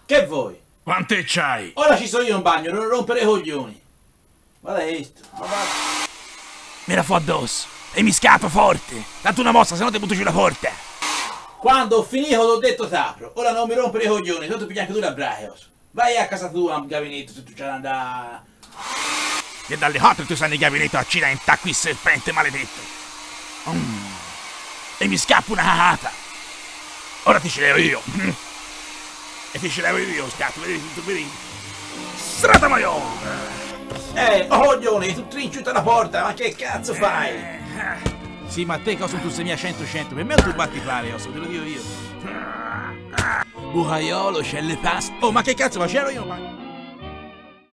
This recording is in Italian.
Che vuoi? Quante c'hai? Ora ci sono io in bagno, non rompere i coglioni. Guarda questo. Me la fo addosso. E mi scappo forte. Tanto una mossa, se no ti butto giù la porta. Quando ho finito t'ho detto t'apro. Ora non mi rompere i coglioni, tanto pigli anche tu la brachios. Vai a casa tua, al gabinetto, se tu c'hai da andare. E dalle 4 tu sei nel gabinetto a accidenta qui serpente maledetto. E mi scappo una cacata. Ora ti ci levo io. E ti ci levo io, scatto, vedi tutto, vedi? Strata maior! Oh coglione, tu trinci tutta la porta, ma che cazzo fai? Sì, ma te cosa tu sei mia 100-100, per me tu batti fare, te lo dico io. Bucaiolo, c'è le paste. Oh, ma che cazzo, ma c'ero io?